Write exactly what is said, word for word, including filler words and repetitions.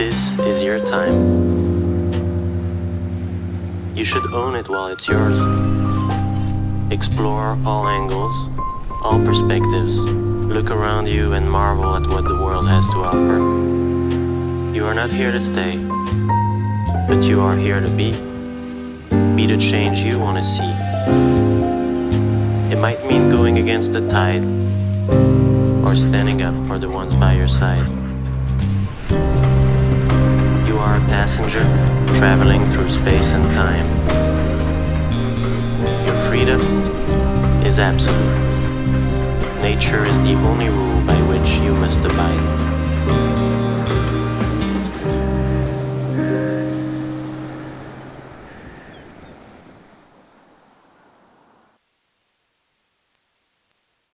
This is your time. You should own it while it's yours. Explore all angles, all perspectives. Look around you and marvel at what the world has to offer. You are not here to stay, but you are here to be. Be the change you want to see. It might mean going against the tide, or standing up for the ones by your side. You are a passenger traveling through space and time. Your freedom is absolute. Nature is the only rule by which you must abide.